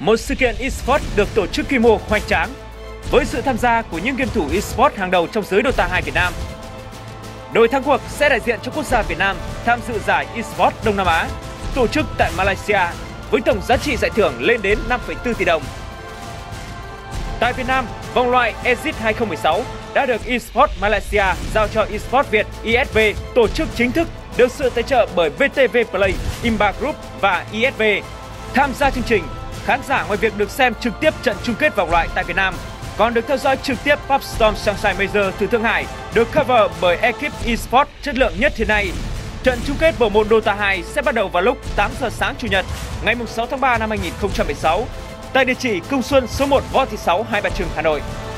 một sự kiện eSports được tổ chức quy mô hoành tráng với sự tham gia của những game thủ eSports hàng đầu trong giới Dota 2 Việt Nam. Đội thắng cuộc sẽ đại diện cho quốc gia Việt Nam tham dự giải eSports Đông Nam Á, tổ chức tại Malaysia với tổng giá trị giải thưởng lên đến 5,4 tỷ đồng. Tại Việt Nam, vòng loại Exit 2016 đã được eSports Malaysia giao cho eSports Việt ISV tổ chức chính thức, được sự tài trợ bởi VTV Play, Imba Group và ISV. Tham gia chương trình, khán giả ngoài việc được xem trực tiếp trận chung kết vòng loại tại Việt Nam, còn được theo dõi trực tiếp PUBG Shanghai Major từ Thượng Hải, được cover bởi ekip eSports chất lượng nhất hiện nay. Trận chung kết bộ môn Dota 2 sẽ bắt đầu vào lúc 8 giờ sáng Chủ nhật, ngày 6 tháng 3 năm 2016, tại địa chỉ Công Xuân số 1 Võ Thị Sáu, Hai Bà Trưng, Hà Nội.